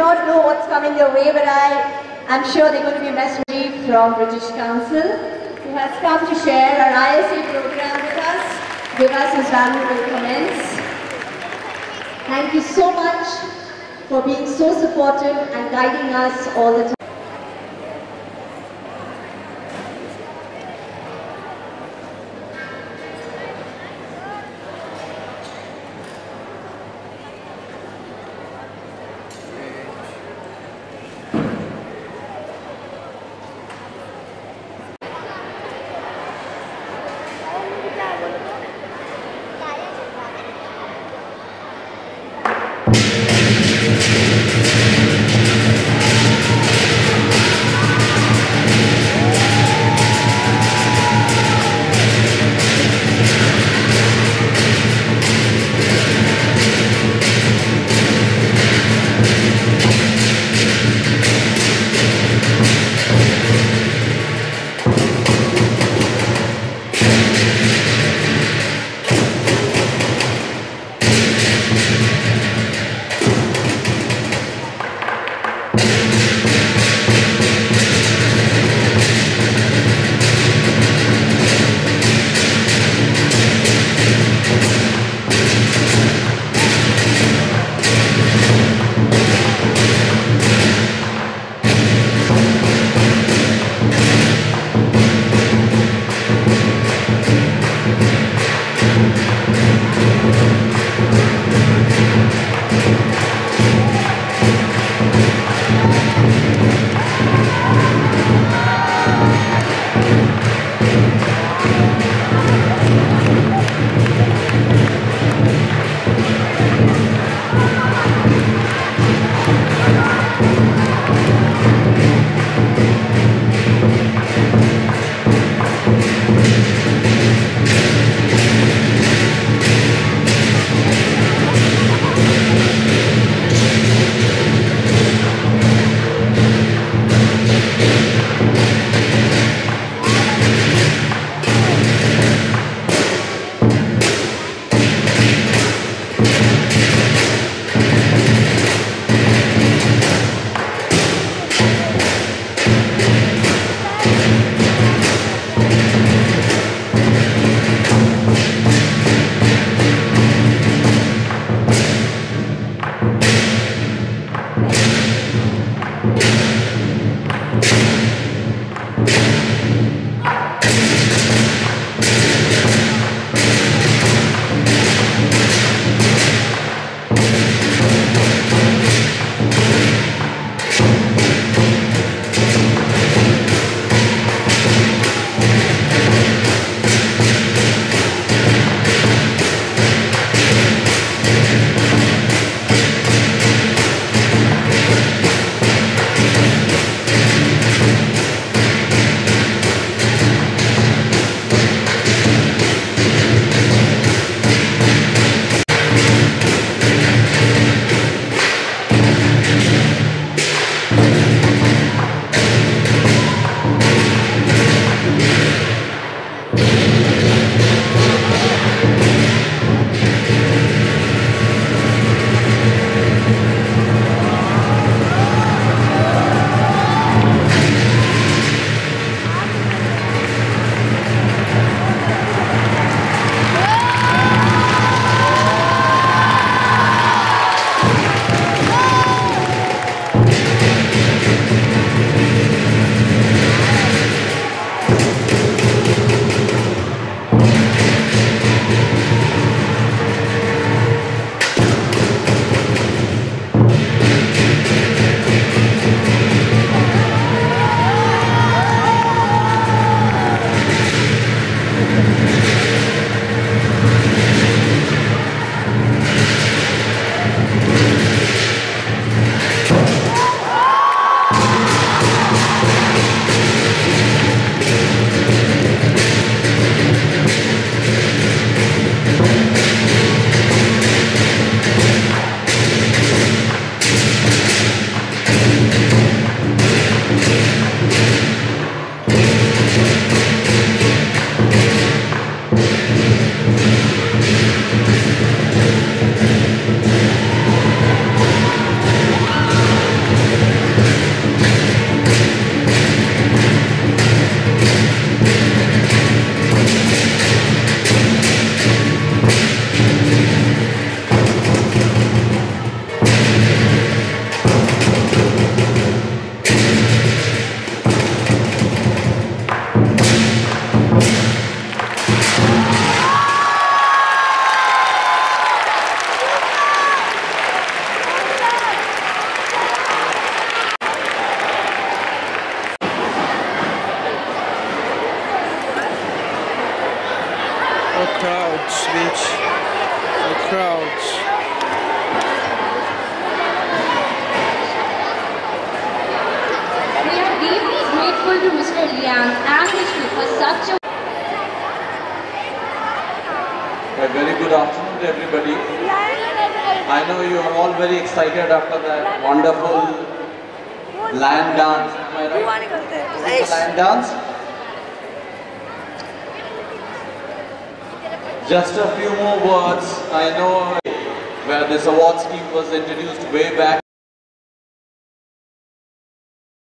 not know what's coming their way, but I'm sure they're going to be messaging from British Council, who has come to share our ISA program with us, give us his valuable comments. Thank you so much for being so supportive and guiding us all the time. crowds reach the crowds. We are deeply grateful to Mr. Liang and his group for such a very good afternoon to everybody. I know you are all very excited after that wonderful lion dance. Am I right? Is it the lion dance? Just a few more words. I know where this award scheme was introduced way back